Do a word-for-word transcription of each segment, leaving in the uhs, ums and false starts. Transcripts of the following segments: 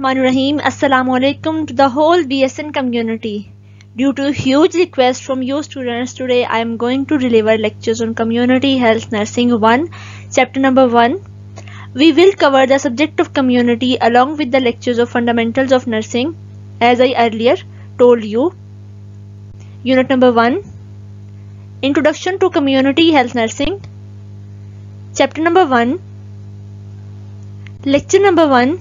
Bismillahirrahmanirrahim. Assalamu alaikum to the whole B S N community. Due to huge request from you students, today I am going to deliver lectures on Community Health Nursing one, chapter number one. We will cover the subject of community along with the lectures of fundamentals of nursing, as I earlier told you. Unit number one, Introduction to Community Health Nursing. Chapter number one, Lecture number one.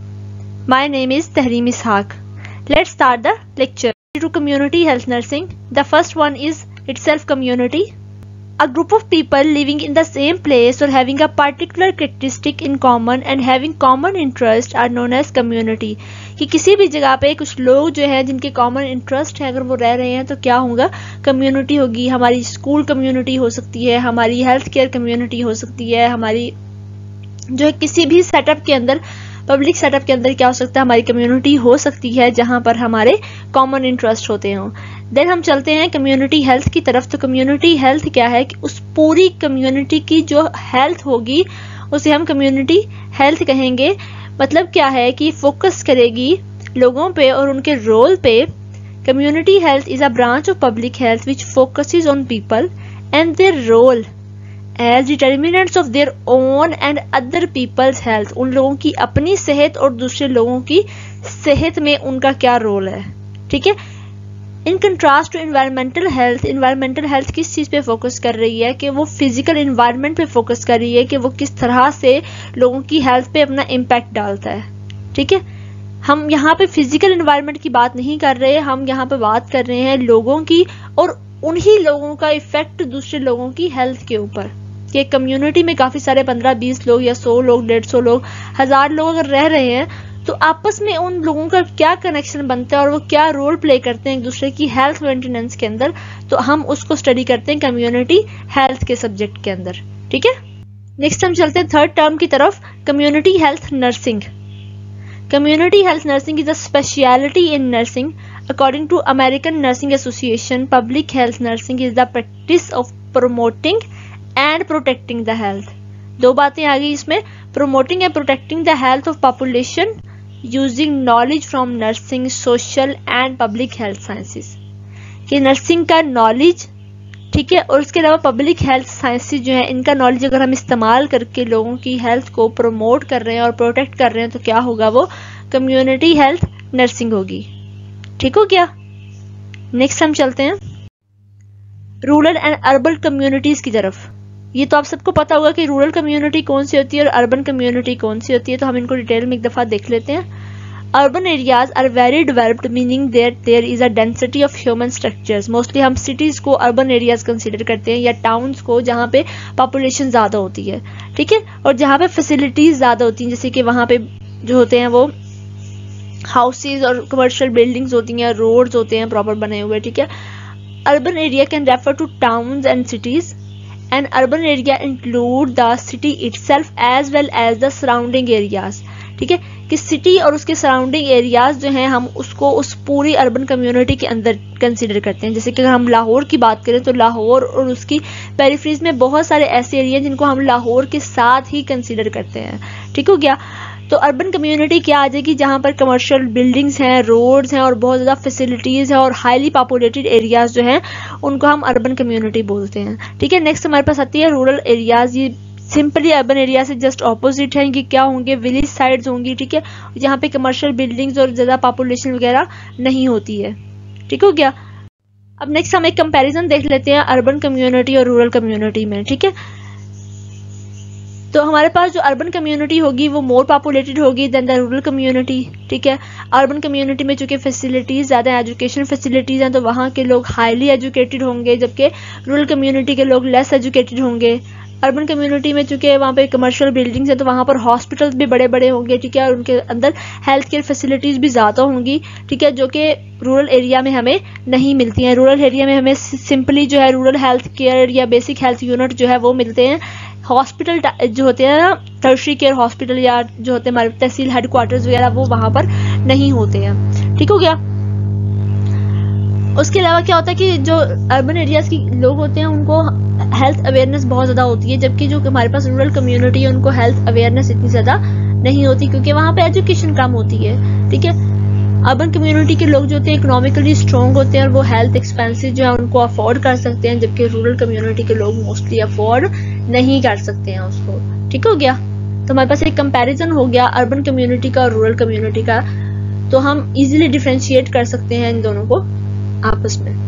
My name is Tahreem Ishaq. Let's start the lecture. To Community Health Nursing. The first one is itself community. A group of people living in the same place or having a particular characteristic in common and having common interest are known as community. कि किसी भी जगह पे कुछ लोग जो है जिनके कॉमन इंटरेस्ट है, अगर वो रह रहे हैं तो क्या होगा, कम्युनिटी होगी. हमारी स्कूल कम्युनिटी हो सकती है, हमारी हेल्थ केयर कम्युनिटी हो सकती है, हमारी जो है किसी भी सेटअप के अंदर, पब्लिक सेटअप के अंदर क्या हो सकता है, हमारी कम्युनिटी हो सकती है जहां पर हमारे कॉमन इंटरेस्ट होते हों. देन हम चलते हैं कम्युनिटी हेल्थ की तरफ. तो कम्युनिटी हेल्थ क्या है कि उस पूरी कम्युनिटी की जो हेल्थ होगी उसे हम कम्युनिटी हेल्थ कहेंगे. मतलब क्या है कि फोकस करेगी लोगों पे और उनके रोल पे. Community health is a branch of public health which focuses on people and their role as determinants of their own and other people's health. उन लोगों की अपनी सेहत और दूसरे लोगों की सेहत में उनका क्या रोल है. ठीक है. In contrast to environmental health, environmental health किस चीज पे फोकस कर रही है कि वो फिजिकल एनवायरनमेंट पे फोकस कर रही है कि वो किस तरह से लोगों की हेल्थ पे अपना इम्पैक्ट डालता है. ठीक है. हम यहाँ पे फिजिकल एनवायरनमेंट की बात नहीं कर रहे, हम यहाँ पे बात कर रहे हैं लोगों की और उन्हीं लोगों का इफेक्ट दूसरे लोगों की हेल्थ के ऊपर. कि कम्युनिटी में काफी सारे पंद्रह बीस लोग या सौ लोग, डेढ़ सौ लोग, हजार लोग अगर रह रहे हैं तो आपस में उन लोगों का क्या कनेक्शन बनता है और वो क्या रोल प्ले करते हैं एक दूसरे की हेल्थ मेंटेनेंस के अंदर, तो हम उसको स्टडी करते हैं कम्युनिटी हेल्थ के सब्जेक्ट के अंदर. ठीक है. नेक्स्ट हम चलते हैं थर्ड टर्म की तरफ, community health nursing. Community health nursing is a speciality in nursing. According to American nursing association, public health nursing is the practice of promoting and protecting the health. दो बातें आ गई इसमें, promoting and protecting the health of population using knowledge from nursing, social and public health sciences. कि nursing का knowledge, ठीक है, और उसके अलावा पब्लिक हेल्थ साइंसेस जो है, इनका नॉलेज अगर हम इस्तेमाल करके लोगों की हेल्थ को प्रमोट कर रहे हैं और प्रोटेक्ट कर रहे हैं तो क्या होगा, वो कम्युनिटी हेल्थ नर्सिंग होगी. ठीक हो गया. नेक्स्ट हम चलते हैं रूरल एंड अर्बन कम्युनिटीज की तरफ. ये तो आप सबको पता होगा कि रूरल कम्युनिटी कौन सी होती है और अर्बन कम्युनिटी कौन सी होती है, तो हम इनको डिटेल में एक दफा देख लेते हैं. Urban areas are very developed, meaning there there is a density of human structures. Mostly हम सिटीज को अर्बन एरियाज कंसीडर करते हैं या टाउन्स को जहाँ पे पॉपुलेशन ज्यादा होती है. ठीक है. और जहाँ पे फैसिलिटीज ज्यादा होती हैं, जैसे कि वहाँ पे जो होते हैं वो हाउसेज और कमर्शियल बिल्डिंग्स होती हैं, रोड्स होते हैं प्रॉपर बने हुए. ठीक है. Urban area can refer to towns and cities. An urban area include the city itself as well as the surrounding areas. ठीक है. कि सिटी और उसके सराउंडिंग एरियाज जो हैं हम उसको उस पूरी अर्बन कम्युनिटी के अंदर कंसीडर करते हैं. जैसे कि अगर हम लाहौर की बात करें तो लाहौर और उसकी पेरिफेरीज में बहुत सारे ऐसे एरिया जिनको हम लाहौर के साथ ही कंसीडर करते हैं. ठीक हो गया. तो अर्बन कम्युनिटी क्या आ जाएगी, जहां पर कमर्शियल बिल्डिंग्स हैं, रोड्स हैं और बहुत ज़्यादा फैसिलिटीज़ हैं और हाईली पॉपुलेटेड एरियाज जो हैं उनको हम अर्बन कम्युनिटी बोलते हैं. ठीक है. नेक्स्ट हमारे पास आती है रूरल एरियाज. ये सिंपली अर्बन एरिया से जस्ट ऑपोजिट है कि क्या होंगे, विलेज साइड्स होंगी. ठीक है. जहाँ पे कमर्शियल बिल्डिंग्स और ज़्यादा पॉपुलेशन वगैरह नहीं होती है. ठीक हो गया. अब नेक्स्ट हम एक कंपेरिजन देख लेते हैं अर्बन कम्युनिटी और रूरल कम्युनिटी में. ठीक है. तो हमारे पास जो अर्बन कम्युनिटी होगी वो मोर पॉपुलेटेड होगी देन द रूरल कम्युनिटी. ठीक है. अर्बन कम्युनिटी में चूंकि फैसिलिटीज ज्यादा, एजुकेशन फैसिलिटीज हैं, तो वहाँ के लोग हाईली एजुकेटेड होंगे, जबकि रूरल कम्युनिटी के लोग लेस एजुकेटेड होंगे. अर्बन कम्युनिटी में चूंकि वहाँ पे कमर्शियल बिल्डिंग्स है तो वहाँ पर हॉस्पिटल्स भी बड़े बड़े होंगे. ठीक है. और उनके अंदर हेल्थ केयर फैसिलिटीज भी ज्यादा होंगी. ठीक है. जो कि रूरल एरिया में हमें नहीं मिलती हैं. रूरल एरिया में हमें सिंपली जो है रूरल हेल्थ केयर या बेसिक हेल्थ यूनिट जो है वो मिलते हैं. हॉस्पिटल जो होते हैं ना, टर्शरी केयर हॉस्पिटल या जो होते हैं हमारे तहसील हेडक्वार्टर्स वगैरह, वो वहां पर नहीं होते हैं. ठीक हो गया. उसके अलावा क्या होता है कि जो अर्बन एरियाज के लोग होते हैं उनको हेल्थ अवेयरनेस बहुत ज्यादा होती है, जबकि जो हमारे पास रूरल कम्युनिटी है उनको हेल्थ अवेयरनेस इतनी ज्यादा नहीं होती, क्योंकि वहाँ पे एजुकेशन कम होती है। ठीक है, अर्बन कम्युनिटी के लोग जो होते हैं इकोनॉमिकली स्ट्रॉन्ग होते हैं और वो हेल्थ एक्सपेंसेस जो है उनको अफोर्ड कर सकते हैं, जबकि रूरल कम्युनिटी के लोग मोस्टली अफोर्ड नहीं कर सकते हैं उसको। ठीक हो गया, तो हमारे पास एक कंपैरिजन हो गया अर्बन कम्युनिटी का और रूरल कम्युनिटी का, तो हम इजीली डिफरेंशिएट कर सकते हैं इन दोनों को आपस में।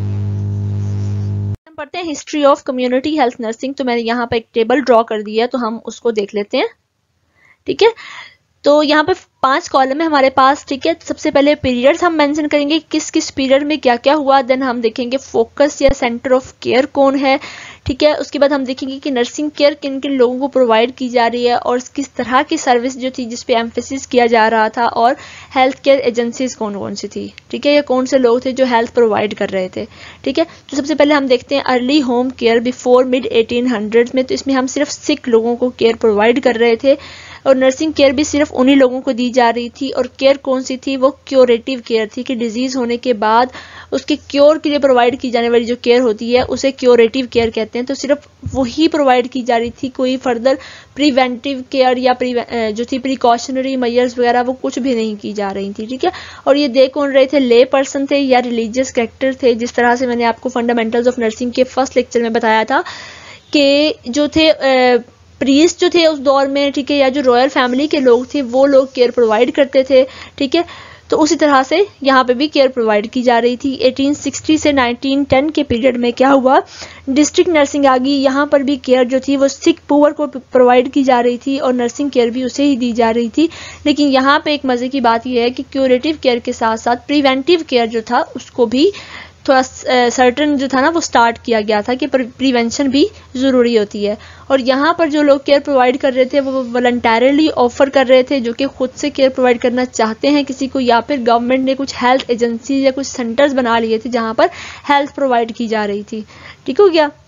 हम पढ़ते हैं history of community health nursing. तो मैंने यहाँ पे एक टेबल ड्रॉ कर दिया है, तो हम उसको देख लेते हैं। ठीक है, तो यहाँ पे पांच कॉलम है हमारे पास। ठीक है, सबसे पहले पीरियड्स हम मेंशन करेंगे, किस किस पीरियड में क्या क्या हुआ। देन हम देखेंगे फोकस या सेंटर ऑफ केयर कौन है। ठीक है, उसके बाद हम देखेंगे कि नर्सिंग केयर किन किन लोगों को प्रोवाइड की जा रही है और किस तरह की सर्विस जो थी जिस पे एम्फेसिस किया जा रहा था, और हेल्थ केयर एजेंसीज कौन कौन सी थी। ठीक है, या कौन से लोग थे जो हेल्थ प्रोवाइड कर रहे थे। ठीक है, तो सबसे पहले हम देखते हैं early home care before mid eighteen hundred में। तो इसमें हम सिर्फ सिक लोगों को केयर प्रोवाइड कर रहे थे और नर्सिंग केयर भी सिर्फ उन्हीं लोगों को दी जा रही थी। और केयर कौन सी थी, वो क्योरेटिव केयर थी कि डिजीज होने के बाद उसके क्योर के लिए प्रोवाइड की जाने वाली जो केयर होती है उसे क्योरेटिव केयर कहते हैं। तो सिर्फ वही प्रोवाइड की जा रही थी, कोई फर्दर प्रिवेंटिव केयर या जो थी प्रिकॉशनरी मेजर्स वगैरह वो कुछ भी नहीं की जा रही थी। ठीक है, और ये देख कौन रहे थे, ले पर्सन थे या रिलीजियस कैरेक्टर थे। जिस तरह से मैंने आपको फंडामेंटल्स ऑफ नर्सिंग के फर्स्ट लेक्चर में बताया था कि जो थे प्रीस्ट जो थे उस दौर में, ठीक है, या जो रॉयल फैमिली के लोग थे वो लोग केयर प्रोवाइड करते थे। ठीक है, तो उसी तरह से यहाँ पे भी केयर प्रोवाइड की जा रही थी। एटीन सिक्सटी से नाइनटीन टेन के पीरियड में क्या हुआ, डिस्ट्रिक्ट नर्सिंग आ गई। यहाँ पर भी केयर जो थी वो सिक पुअर को प्रोवाइड की जा रही थी और नर्सिंग केयर भी उसे ही दी जा रही थी। लेकिन यहाँ पे एक मजे की बात यह है कि क्यूरेटिव केयर के साथ साथ प्रिवेंटिव केयर जो था उसको भी थोड़ा सर्टन जो था ना वो स्टार्ट किया गया था कि प्रिवेंशन भी ज़रूरी होती है। और यहाँ पर जो लोग केयर प्रोवाइड कर रहे थे वो वॉलंटरली ऑफर कर रहे थे, जो कि खुद से केयर प्रोवाइड करना चाहते हैं किसी को, या फिर गवर्नमेंट ने कुछ हेल्थ एजेंसी या कुछ सेंटर्स बना लिए थे जहाँ पर हेल्थ प्रोवाइड की जा रही थी। ठीक हो गया,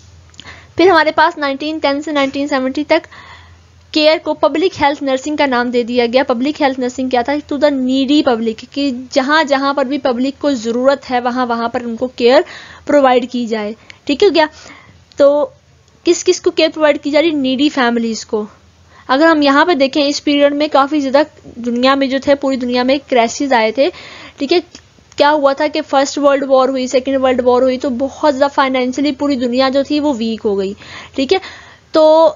फिर हमारे पास नाइनटीन टेन से नाइनटीन सेवेंटी तक केयर को पब्लिक हेल्थ नर्सिंग का नाम दे दिया गया। पब्लिक हेल्थ नर्सिंग क्या था, टू द नीडी पब्लिक, कि जहां जहां पर भी पब्लिक को जरूरत है वहां वहां पर उनको केयर प्रोवाइड की जाए। ठीक है क्या, तो किस किस को केयर प्रोवाइड की जा रही, नीडी फैमिलीज को। अगर हम यहाँ पे देखें इस पीरियड में काफी ज्यादा दुनिया में जो थे पूरी दुनिया में क्राइसिस आए थे। ठीक है, क्या हुआ था कि फर्स्ट वर्ल्ड वॉर हुई, सेकेंड वर्ल्ड वॉर हुई, तो बहुत ज्यादा फाइनेंशियली पूरी दुनिया जो थी वो वीक हो गई। ठीक है, तो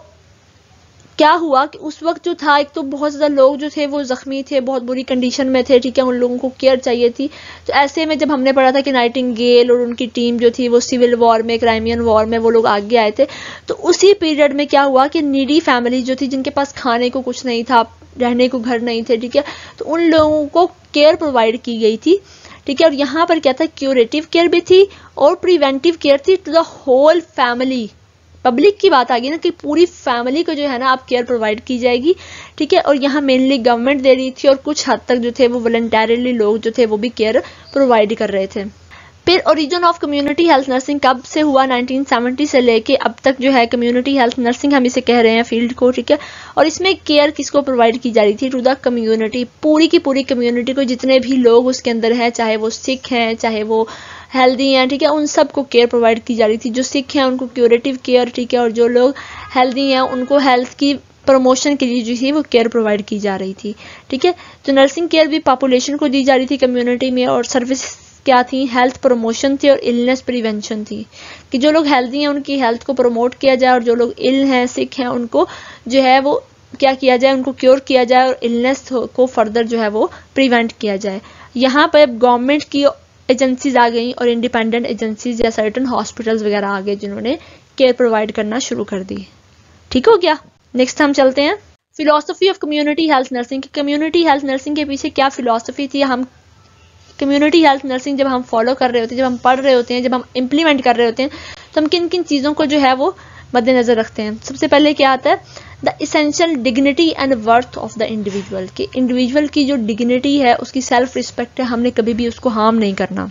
क्या हुआ कि उस वक्त जो था एक तो बहुत ज़्यादा लोग जो थे वो जख्मी थे, बहुत बुरी कंडीशन में थे। ठीक है, उन लोगों को केयर चाहिए थी। तो ऐसे में जब हमने पढ़ा था कि नाइटिंगेल और उनकी टीम जो थी वो सिविल वॉर में, क्राइमियन वॉर में वो लोग आगे आए थे, तो उसी पीरियड में क्या हुआ कि नीडी फैमिली जो थी जिनके पास खाने को कुछ नहीं था, रहने को घर नहीं थे, ठीक है, तो उन लोगों को केयर प्रोवाइड की गई थी। ठीक है, और यहाँ पर क्या था, क्यूरेटिव केयर भी थी और प्रिवेंटिव केयर थी to the whole family. Public की बात आ गई ना कि पूरी फैमिली को जो है ना आप केयर प्रोवाइड की जाएगी। ठीक है, और यहाँ मेनली गवर्नमेंट दे रही थी और कुछ हद तक जो थे वो वॉलंटरली लोग जो थे वो भी केयर प्रोवाइड कर रहे थे। फिर origin of community health nursing कब से हुआ, नाइनटीन सेवेंटी से लेके अब तक जो है कम्युनिटी हेल्थ नर्सिंग हम इसे कह रहे हैं फील्ड को। ठीक है, और इसमें केयर किसको प्रोवाइड की जा रही थी, टू द कम्युनिटी, पूरी की पूरी कम्युनिटी को, जितने भी लोग उसके अंदर हैं, चाहे वो सिख हैं चाहे वो हेल्दी हैं। ठीक है, उन सबको केयर प्रोवाइड की जा रही थी। जो सिख हैं उनको क्यूरेटिव केयर, ठीक है, और जो लोग हेल्दी हैं उनको हेल्थ की प्रमोशन के लिए जो थी वो केयर प्रोवाइड की जा रही थी। ठीक है, तो नर्सिंग केयर भी पॉपुलेशन को दी जा रही थी कम्युनिटी में, और सर्विस क्या थी, हेल्थ प्रमोशन थी और इलनेस प्रिवेंशन थी, कि जो लोग हेल्दी हैं उनकी हेल्थ को प्रमोट किया जाए और जो लोग इल हैं, सिक हैं, उनको जो है वो क्या किया जाए, उनको क्योर किया जाए और इलनेस को फर्दर जो है वो प्रिवेंट किया जाए। यहाँ पर गवर्नमेंट की एजेंसीज आ गई और इंडिपेंडेंट एजेंसीज या सर्टन हॉस्पिटल्स वगैरह आ गए जिन्होंने केयर प्रोवाइड करना शुरू कर दी। ठीक हो गया, नेक्स्ट हम चलते हैं philosophy of community health nursing. Community health nursing के पीछे क्या फिलॉसफी थी, हम कम्युनिटी हेल्थ नर्सिंग जब हम फॉलो कर रहे होते हैं, जब हम पढ़ रहे होते हैं, जब हम इम्प्लीमेंट कर रहे होते हैं, तो हम किन किन चीज़ों को जो है वो मद्देनजर रखते हैं। सबसे पहले क्या आता है, the essential dignity and worth of the individual, कि इंडिविजुअल की जो डिग्निटी है, उसकी सेल्फ रिस्पेक्ट है, हमने कभी भी उसको हार्म नहीं करना।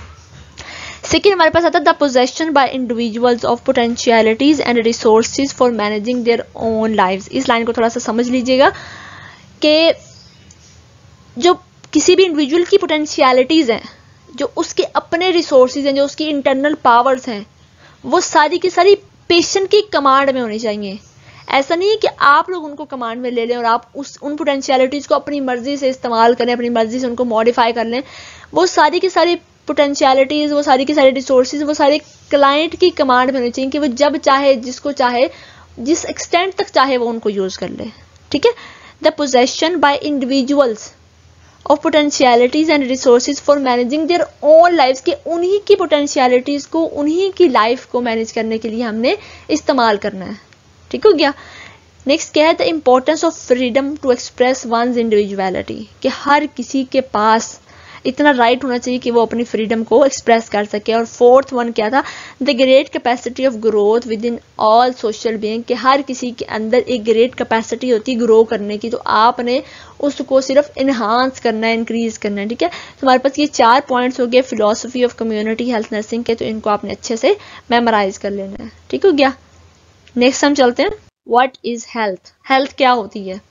सेकेंड हमारे पास आता है the possession by individuals of potentialities and resources for managing their own lives. इस लाइन को थोड़ा सा समझ लीजिएगा कि जो किसी भी इंडिविजुअल की पोटेंशियलिटीज हैं, जो उसके अपने रिसोर्सेज हैं, जो उसकी इंटरनल पावर्स हैं, वो सारी की सारी पेशेंट की कमांड में होनी चाहिए। ऐसा नहीं है कि आप लोग उनको कमांड में ले लें और आप उस उन पोटेंशियलिटीज को अपनी मर्जी से इस्तेमाल करें, अपनी मर्जी से उनको मॉडिफाई कर लें। वो सारी की सारी पोटेंशियलिटीज, वो सारी की सारी रिसोर्सेज, वो सारे क्लाइंट की कमांड में होनी चाहिए कि वो जब चाहे, जिसको चाहे, जिस एक्सटेंट तक चाहे वो उनको यूज कर ले। ठीक है। The possession by individuals of potentialities and resources for managing their own lifes, के उन्हीं की पोटेंशियलिटीज को, उन्हीं की लाइफ को मैनेज करने के लिए हमने इस्तेमाल करना है। ठीक हो गया। नेक्स्ट क्या है, the importance of freedom to express one's individuality, कि हर किसी के पास इतना राइट होना चाहिए कि वो अपनी फ्रीडम को एक्सप्रेस कर सके। और फोर्थ वन क्या था, the great capacity of growth within all social being, कि हर किसी के अंदर एक ग्रेट कैपेसिटी होती है ग्रो करने की, तो आपने उसको सिर्फ इन्हांस करना है, इंक्रीज करना है। ठीक है। तो हमारे पास ये चार पॉइंट्स हो गए philosophy of community health nursing के, तो इनको आपने अच्छे से मेमोराइज कर लेना है। ठीक हो गया। नेक्स्ट हम चलते हैं, व्हाट इज हेल्थ, हेल्थ क्या होती है।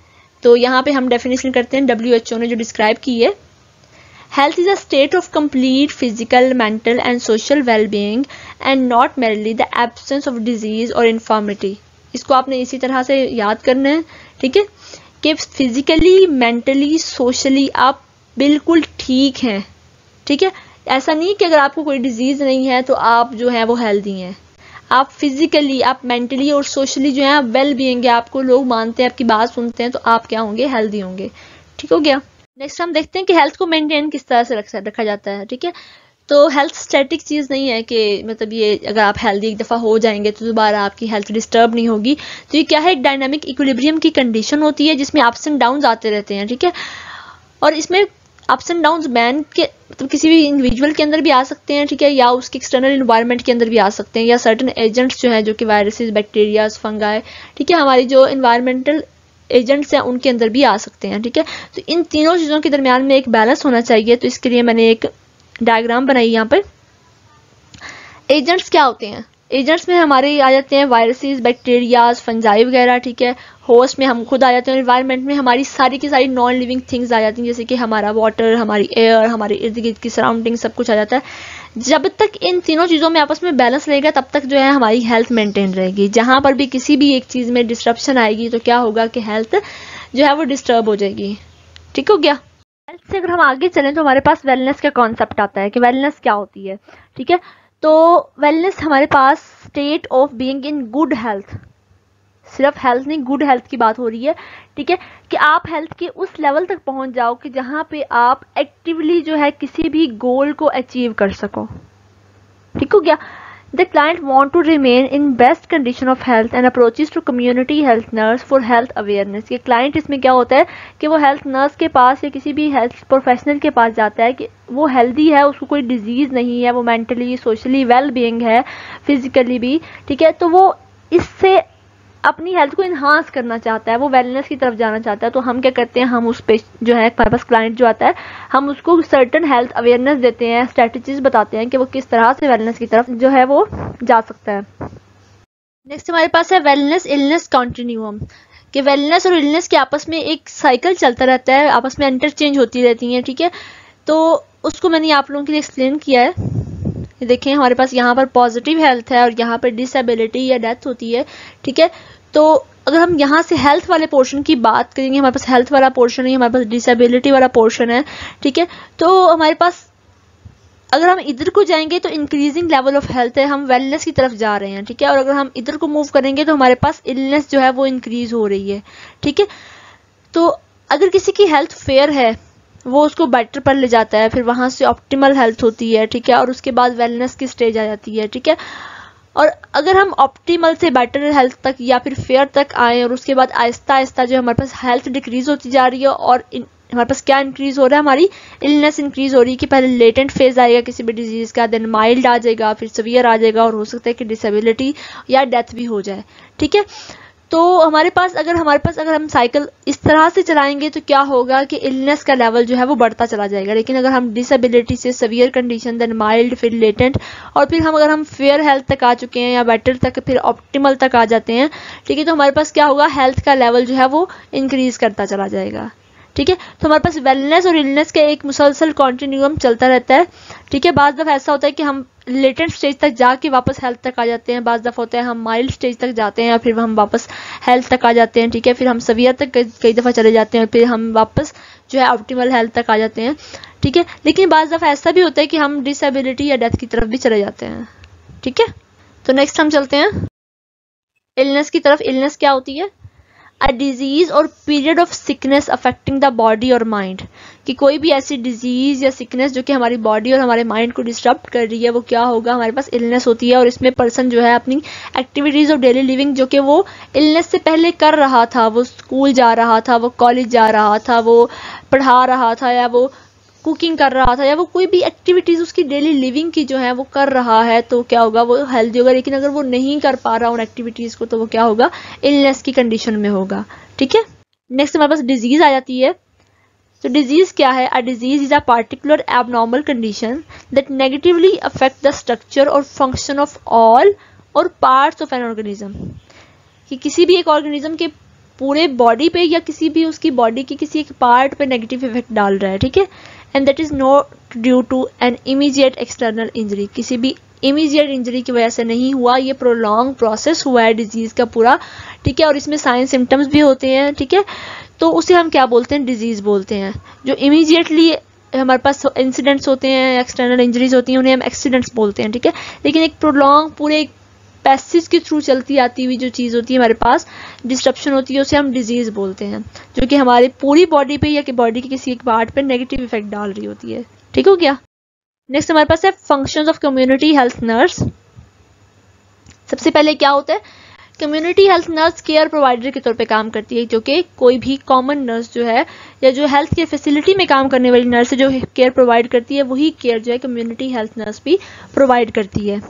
तो यहाँ पे हम डेफिनेशन करते हैं, डब्ल्यू एच ओ ने जो डिस्क्राइब की है, health is a state of complete physical, mental and social well-being and not merely the absence of disease or infirmity। इसको आपने इसी तरह से याद करना है। ठीक है, कि फिजिकली, मेंटली, सोशली आप बिल्कुल ठीक हैं। ठीक है, ऐसा नहीं कि अगर आपको कोई डिजीज नहीं है तो आप जो है वो हेल्दी हैं। आप फिजिकली, आप मेंटली और सोशली जो है वेल बीइंग है, आपको लोग मानते हैं, आपकी बात सुनते हैं, तो आप क्या होंगे, हेल्दी होंगे। ठीक हो गया। नेक्स्ट हम देखते हैं कि हेल्थ को मेंटेन किस तरह से रखा जाता है। ठीक है, तो हेल्थ स्टैटिक चीज नहीं है कि मतलब ये अगर आप हेल्दी एक दफा हो जाएंगे तो दोबारा आपकी हेल्थ डिस्टर्ब नहीं होगी। तो ये क्या है, एक डायनामिक इक्विलिब्रियम की कंडीशन होती है जिसमें अप्स एंड डाउन्स आते रहते हैं। ठीक है, और इसमें अप्स एंड डाउन्स मैन के मतलब किसी भी इंडिविजुअल के अंदर भी आ सकते हैं। ठीक है, या उसके एक्सटर्नल इन्वायरमेंट के अंदर भी आ सकते हैं, या सर्टेन एजेंट्स जो है जो कि वायरसेस, बैक्टीरियाज, फंगाई, ठीक है, हमारी जो इन्वायरमेंटल एजेंट्स हैं उनके अंदर भी आ सकते हैं। ठीक है, तो इन तीनों चीजों के दरमियान में एक बैलेंस होना चाहिए। तो इसके लिए मैंने एक डायग्राम बनाई यहाँ पे। एजेंट्स क्या होते हैं, एजेंट्स में हमारे आ जाते हैं वायरसेस, बैक्टीरियाज, फंजाई वगैरह। ठीक है, होस्ट में हम खुद आ जाते हैं, इन्वायरमेंट में हमारी सारी की सारी नॉन लिविंग थिंग्स आ जाती हैं, जैसे कि हमारा वाटर, हमारी एयर, हमारे इर्द गिर्द की सराउंडिंग, सब कुछ आ जाता है। जब तक इन तीनों चीज़ों में आपस में बैलेंस रहेगा तब तक जो है हमारी हेल्थ मेंटेन रहेगी। जहां पर भी किसी भी एक चीज़ में डिस्ट्रप्शन आएगी तो क्या होगा कि हेल्थ जो है वो डिस्टर्ब हो जाएगी। ठीक हो गया। हेल्थ से अगर हम आगे चलें तो हमारे पास वेलनेस का कॉन्सेप्ट आता है कि वेलनेस क्या होती है। ठीक है, तो वेलनेस हमारे पास state of being in good health, सिर्फ हेल्थ नहीं, गुड हेल्थ की बात हो रही है। ठीक है, कि आप हेल्थ के उस लेवल तक पहुंच जाओ कि जहां पे आप एक्टिवली जो है किसी भी गोल को अचीव कर सको। ठीक हो गया। The client want to remain in best condition of health and approaches to community health nurse for health awareness. ये क्लाइंट इसमें क्या होता है कि वो हेल्थ नर्स के पास या किसी भी हेल्थ प्रोफेशनल के पास जाता है कि वो हेल्दी है, उसको कोई डिजीज नहीं है, वो मेंटली, सोशली वेल बीइंग है, फिजिकली भी। ठीक है, तो वो इससे अपनी हेल्थ को इन्हांस करना चाहता है, वो वेलनेस की तरफ जाना चाहता है। तो हम क्या करते हैं, हम उस पे जो है हमारे पास क्लाइंट जो आता है, हम उसको सर्टेन हेल्थ अवेयरनेस देते हैं, स्ट्रेटजीज बताते हैं कि वो किस तरह से वेलनेस की तरफ जो है वो जा सकता है। नेक्स्ट हमारे पास है वेलनेस इलनेस कॉन्टिन्यूम, कि वेलनेस और इलनेस के आपस में एक साइकिल चलता रहता है, आपस में इंटरचेंज होती रहती हैं। ठीक है, तो उसको मैंने आप लोगों के लिए एक्सप्लेन किया है। देखें, हमारे पास यहाँ पर पॉजिटिव हेल्थ है और यहाँ पर डिसेबिलिटी या डेथ होती है। ठीक है, तो अगर हम यहाँ से हेल्थ वाले पोर्शन की बात करेंगे, हमारे पास हेल्थ वाला पोर्शन है, हमारे पास डिसेबिलिटी वाला पोर्शन है। ठीक है, तो हमारे पास अगर हम इधर को जाएंगे तो इंक्रीजिंग लेवल ऑफ हेल्थ है, हम वेलनेस की तरफ जा रहे हैं। ठीक है, और अगर हम इधर को मूव करेंगे तो हमारे पास इलनेस जो है वो इंक्रीज हो रही है। ठीक है, तो अगर किसी की हेल्थ फेयर है वो उसको बेटर पर ले जाता है, फिर वहां से ऑप्टिमल हेल्थ होती है। ठीक है, और उसके बाद वेलनेस की स्टेज आ जाती है। ठीक है, और अगर हम ऑप्टिमल से बेटर हेल्थ तक या फिर फेयर तक आए और उसके बाद आहिस्ता आहिस्ता जो हमारे पास हेल्थ डिक्रीज होती जा रही है और हमारे पास क्या इंक्रीज हो रहा है, हमारी इलनेस इंक्रीज हो रही है कि पहले लेटेंट फेज आएगा किसी भी डिजीज का, देन माइल्ड आ जाएगा, फिर सीवियर आ जाएगा और हो सकता है कि डिसेबिलिटी या डेथ भी हो जाए। ठीक है, तो हमारे पास अगर हमारे पास अगर हम साइकिल इस तरह से चलाएंगे तो क्या होगा कि इलनेस का लेवल जो है वो बढ़ता चला जाएगा। लेकिन अगर हम डिसेबिलिटी से सीवियर कंडीशन, देन माइल्ड, फिर लेटेंट, और फिर हम अगर हम फेयर हेल्थ तक आ चुके हैं या बेटर तक, फिर ऑप्टिमल तक आ जाते हैं। ठीक है, तो हमारे पास क्या होगा, हेल्थ का लेवल जो है वो इंक्रीज करता चला जाएगा। ठीक है, तो हमारे पास वेलनेस और इलनेस का एक मुसलसल कॉन्टिन्यूम चलता रहता है। ठीक है, बाज़ दफ़ा ऐसा होता है कि हम लेटेंट स्टेज तक जाके वापस हेल्थ तक आ जाते हैं, बाज़ दफ़ा होता है हम माइल्ड स्टेज तक जाते हैं और फिर हम वापस हेल्थ तक आ जाते हैं, ठीक है, फिर हम सवियर तक कई, कई दफ़ा चले जाते हैं और फिर हम वापस जो है ऑप्टिमल हेल्थ तक आ जाते हैं, ठीक है। लेकिन बाज़ दफ़ा ऐसा भी होता है कि हम डिसेबिलिटी या डेथ की तरफ भी चले जाते हैं, ठीक है। तो नेक्स्ट हम चलते हैं इलनेस की तरफ। इलनेस क्या होती है? अ डिजीज और period of sickness affecting the body और माइंड, कि कोई भी ऐसी डिजीज या सिकनेस जो कि हमारी बॉडी और हमारे माइंड को डिस्टर्ब कर रही है, वो क्या होगा? हमारे पास इलनेस होती है। और इसमें पर्सन जो है अपनी एक्टिविटीज ऑफ डेली लिविंग जो कि वो इलनेस से पहले कर रहा था, वो स्कूल जा रहा था, वो कॉलेज जा रहा था, वो पढ़ा रहा था, या वो कुकिंग कर रहा था, या वो कोई भी एक्टिविटीज उसकी डेली लिविंग की जो है वो कर रहा है, तो क्या होगा? वो हेल्दी होगा। लेकिन अगर वो नहीं कर पा रहा उन एक्टिविटीज को, तो वो क्या होगा? इलनेस की कंडीशन में होगा, ठीक है। नेक्स्ट हमारे पास डिजीज आ जाती है। तो डिजीज क्या है? A disease is a particular abnormal condition that negatively affect the structure और फंक्शन ऑफ ऑल और पार्ट्स ऑफ एन ऑर्गेनिज्म, कि किसी भी एक ऑर्गेनिज्म के पूरे बॉडी पे या किसी भी उसकी बॉडी के किसी एक पार्ट पे नेगेटिव इफेक्ट डाल रहा है, ठीक है। And that is not due to an immediate external injury, किसी भी इमीडिएट इंजरी की वजह से नहीं हुआ, ये प्रोलॉन्ग प्रोसेस हुआ है डिजीज का पूरा, ठीक है। और इसमें साइन सिम्टम्स भी होते हैं, ठीक है। तो उसे हम क्या बोलते हैं? डिजीज बोलते हैं। जो इमीडिएटली हमारे पास इंसिडेंट्स होते हैं, एक्सटर्नल इंजरीज होती हैं, उन्हें हम एक्सीडेंट्स बोलते हैं, ठीक है। लेकिन एक प्रोलॉन्ग पूरे पैसेज के थ्रू चलती आती हुई जो चीज़ होती है हमारे पास, डिस्ट्रप्शन होती है, उसे हम डिजीज बोलते हैं, जो कि हमारी पूरी बॉडी पे या कि बॉडी के किसी एक पार्ट पे नेगेटिव इफेक्ट डाल रही होती है, ठीक हो गया। नेक्स्ट हमारे पास है functions of community health nurse. सबसे पहले क्या होता है? Community health nurse care provider के तौर पे काम करती है, जो कि कोई भी कॉमन नर्स जो है या जो हेल्थ केयर फैसिलिटी में काम करने वाली नर्स है जो केयर प्रोवाइड करती है, वही केयर जो है कम्युनिटी हेल्थ नर्स भी प्रोवाइड करती है।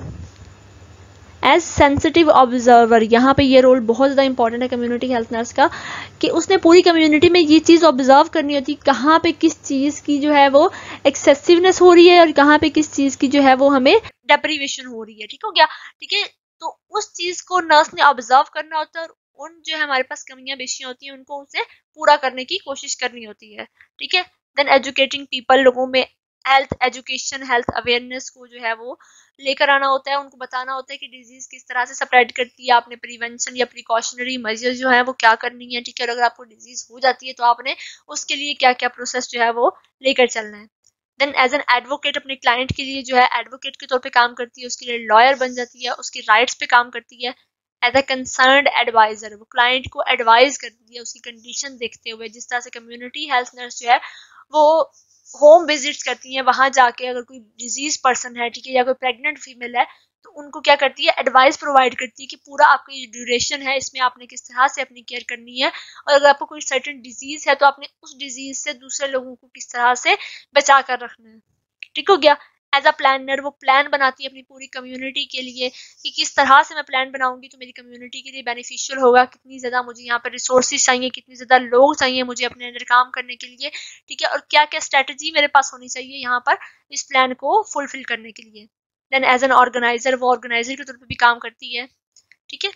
एज सेंसिटिव ऑब्जर्वर, यहाँ पे ये रोल बहुत ज़्यादा इंपॉर्टेंट है कम्युनिटी हेल्थ नर्स का, कि उसने पूरी कम्युनिटी में ये चीज़ ऑब्जर्व करनी होती है, कहाँ पे किस चीज़ की जो है वो एक्सेसिवनेस हो रही है और कहाँ पे किस चीज़ की जो है वो हमें डेप्रीवेशन हो रही है, ठीक हो गया, ठीक है। तो उस चीज़ को नर्स ने ऑब्जर्व करना होता है और उन जो है हमारे पास कमियां बेशियां होती हैं उनको उसे पूरा करने की कोशिश करनी होती है, ठीक है। देन एजुकेटिंग पीपल, लोगों में हेल्थ एजुकेशन, हेल्थ अवेयरनेस को जो है वो लेकर आना होता है, उनको बताना होता है कि डिजीज किस तरह से स्प्रेड करती है, आपने प्रिवेंशन या प्रिकॉशनरी मेजर्स जो है वो क्या करनी है, ठीक है। और अगर आपको डिजीज हो जाती है तो आपने उसके लिए क्या क्या प्रोसेस जो है वो लेकर चलना है। देन एज एन एडवोकेट, अपने क्लाइंट के लिए जो है एडवोकेट के तौर पे काम करती है, उसके लिए लॉयर बन जाती है, उसके राइट्स पे काम करती है। एज अ कंसर्न्ड एडवाइजर, वो क्लाइंट को एडवाइज करती है उसकी कंडीशन देखते हुए, जिस तरह से कम्युनिटी हेल्थ नर्स जो है वो होम विजिट्स करती हैं, वहां जाके अगर कोई डिजीज पर्सन है, ठीक है, या कोई प्रेग्नेंट फीमेल है, तो उनको क्या करती है? एडवाइस प्रोवाइड करती है कि पूरा आपकी जो ड्यूरेशन है इसमें आपने किस तरह से अपनी केयर करनी है, और अगर आपको कोई सर्टेन डिजीज है तो आपने उस डिजीज से दूसरे लोगों को किस तरह से बचा कर रखना है, ठीक हो गया। एज अ प्लानर, वो प्लान बनाती है अपनी पूरी कम्युनिटी के लिए कि किस तरह से मैं प्लान बनाऊंगी तो मेरी कम्युनिटी के लिए बेनिफिशियल होगा, कितनी ज़्यादा मुझे यहाँ पर रिसोर्सेज चाहिए, कितनी ज़्यादा लोग चाहिए मुझे अपने अंदर काम करने के लिए, ठीक है, और क्या क्या स्ट्रेटजी मेरे पास होनी चाहिए यहाँ पर इस प्लान को फुलफिल करने के लिए। देन एज एन ऑर्गेनाइजर, वो ऑर्गेनाइजर के तौर पर भी काम करती है, ठीक है।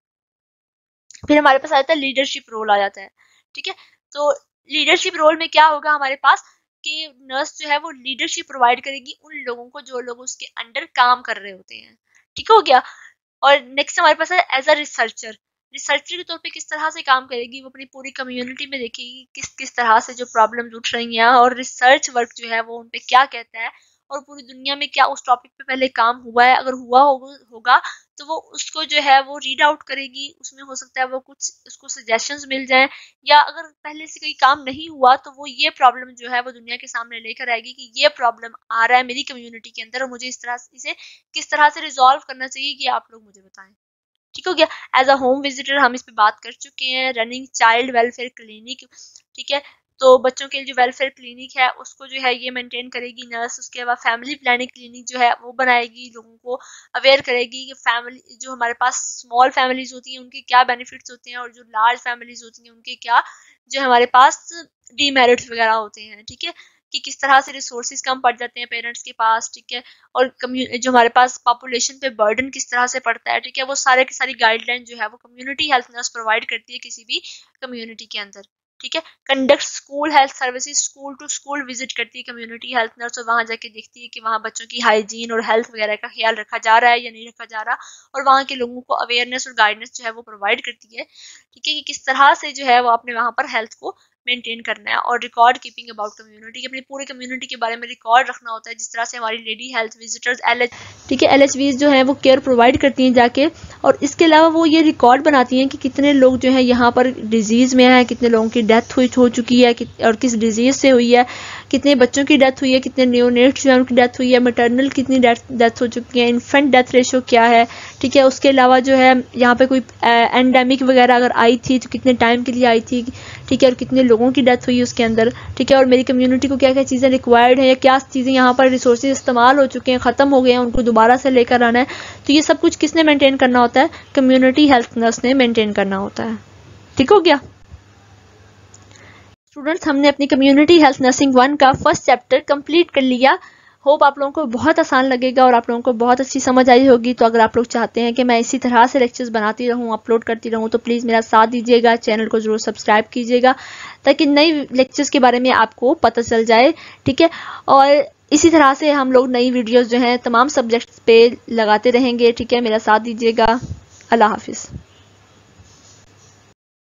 फिर हमारे पास आ जाता है लीडरशिप रोल आ जाता है, ठीक है। तो लीडरशिप रोल में क्या होगा हमारे पास कि नर्स जो है वो लीडरशिप प्रोवाइड करेगी उन लोगों को जो लोग उसके अंडर काम कर रहे होते हैं, ठीक हो गया। और नेक्स्ट हमारे पास है एज अ रिसर्चर। रिसर्चर के तौर पे किस तरह से काम करेगी? वो अपनी पूरी कम्युनिटी में देखेगी किस किस तरह से जो प्रॉब्लम्स उठ रही हैं और रिसर्च वर्क जो है वो उन पे क्या कहता है और पूरी दुनिया में क्या उस टॉपिक पे पहले काम हुआ है, अगर हुआ होगा तो वो उसको जो है वो रीड आउट करेगी, उसमें हो सकता है वो कुछ उसको सजेशंस मिल जाएं, या अगर पहले से कोई काम नहीं हुआ तो वो ये प्रॉब्लम जो है वो दुनिया के सामने लेकर आएगी कि ये प्रॉब्लम आ रहा है मेरी कम्युनिटी के अंदर और मुझे इस तरह इसे किस तरह से रिजॉल्व करना चाहिए कि आप लोग मुझे बताएं, ठीक हो गया। एज अ होम विजिटर हम इस पे बात कर चुके हैं। रनिंग चाइल्ड वेलफेयर क्लिनिक, ठीक है, तो बच्चों के लिए जो वेलफेयर क्लिनिक है उसको जो है ये मेंटेन करेगी नर्स। उसके बाद फैमिली प्लानिंग क्लिनिक जो है वो बनाएगी, लोगों को अवेयर करेगी कि फैमिली जो हमारे पास स्मॉल फैमिलीज होती हैं उनके क्या बेनिफिट्स होते हैं और जो लार्ज फैमिलीज होती हैं उनके क्या जो हमारे पास डीमेरिट्स वगैरह होते हैं, ठीक है, कि किस तरह से रिसोर्सेज कम पड़ जाते हैं पेरेंट्स के पास, ठीक है, और जो हमारे पास पॉपुलेशन पे बर्डन किस तरह से पड़ता है, ठीक है, वो सारे की सारी गाइडलाइन जो है वो कम्युनिटी हेल्थ नर्स प्रोवाइड करती है किसी भी कम्युनिटी के अंदर। ठीक है। Conduct school health services, school to school visit करती है कम्युनिटी हेल्थ नर्स, और वहाँ जाके देखती है कि वहाँ बच्चों की हाइजीन और हेल्थ वगैरह का ख्याल रखा जा रहा है या नहीं रखा जा रहा, और वहाँ के लोगों को अवेयरनेस और गाइडेंस जो है वो प्रोवाइड करती है, ठीक है, कि किस तरह से जो है वो अपने वहाँ पर हेल्थ को मेंटेन करना है। और रिकॉर्ड कीपिंग अबाउट कम्युनिटी, अपनी पूरी कम्युनिटी के बारे में रिकॉर्ड रखना होता है, जिस तरह से हमारी lady health visitors L H ठीक है एल एच वीज जो है वो केयर प्रोवाइड करती हैं जाके, और इसके अलावा वो ये रिकॉर्ड बनाती हैं कि कितने लोग जो है यहाँ पर डिजीज़ में हैं, कितने लोगों की डेथ हुई हो चुकी है और किस डिजीज़ से हुई है, कितने बच्चों की डेथ हुई है, कितने न्यूनेट्स जो है उनकी डेथ हुई है, मैटरनल कितनी डेथ डेथ हो चुकी है, इन्फेंट डेथ रेशो क्या है, ठीक है। उसके अलावा जो है यहाँ पे कोई एंडेमिक वगैरह अगर आई थी तो कितने टाइम के लिए आई थी, ठीक है, और कितने लोगों की डेथ हुई उसके अंदर, ठीक है, और मेरी कम्युनिटी को क्या क्या चीज़ें रिक्वायर्ड है या क्या चीज़ें यहाँ पर रिसोर्सेज इस्तेमाल हो चुके हैं, ख़त्म हो गए हैं, उनको दोबारा से लेकर आना है। तो ये सब कुछ किसने मेंटेन करना होता है? कम्युनिटी हेल्थ नर्स ने मेंटेन करना होता है। ठीक हो गया स्टूडेंट्स, हमने अपनी कम्युनिटी हेल्थ नर्सिंग वन का फर्स्ट चैप्टर कंप्लीट कर लिया। होप आप लोगों को बहुत आसान लगेगा और आप लोगों को बहुत अच्छी समझ आई होगी। तो अगर आप लोग चाहते हैं कि मैं इसी तरह से लेक्चर्स बनाती रहूं, अपलोड करती रहूं, तो प्लीज़ मेरा साथ दीजिएगा, चैनल को ज़रूर सब्सक्राइब कीजिएगा ताकि नई लेक्चर्स के बारे में आपको पता चल जाए, ठीक है। और इसी तरह से हम लोग नई वीडियोज़ जो हैं तमाम सब्जेक्ट्स पे लगाते रहेंगे, ठीक है। मेरा साथ दीजिएगा। अल्लाह हाफिज़।